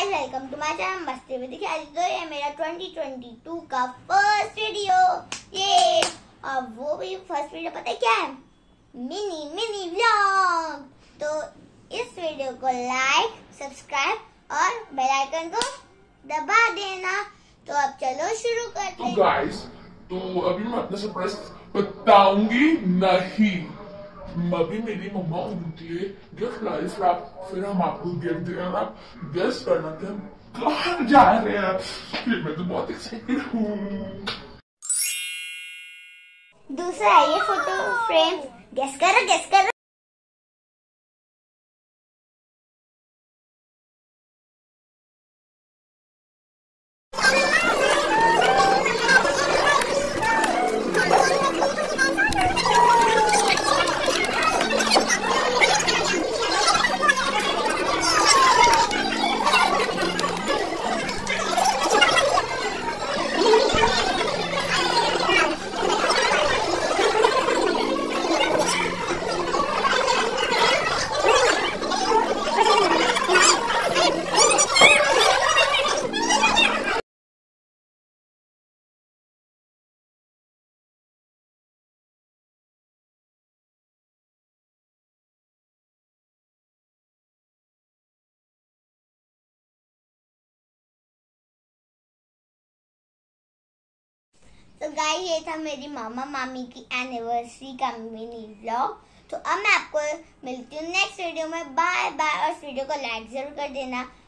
Guys, welcome to my channel मस्ती में विख्याति। तो ये मेरा 2022 का फर्स्ट वीडियो ये, और वो भी फर्स्ट वीडियो पता है क्या है? Mini vlog. तो इस वीडियो को लाइक, सब्सक्राइब और बेल आइकन को दबा देना। तो अब चलो शुरू करते हैं। तो गाइस, तो अभी मैं अपना सरप्राइज बताऊंगी नहीं। अभी मेरी मम्मा उठती है, गिफ्ट लाई, फिर हम आपको गिफ्ट देंगे और आप गेस करना कि हम कहाँ जा रहे हैं। फिर मैं तो बहुत एक्साइटेड हूँ। दूसरा है ये फोटो फ्रेम। गेस करो। तो गाइस, ये था मेरी मामा मामी की एनिवर्सरी का मिनी व्लॉग। तो अब मैं आपको मिलती हूँ नेक्स्ट वीडियो में। बाय बाय, और इस वीडियो को लाइक जरूर कर देना।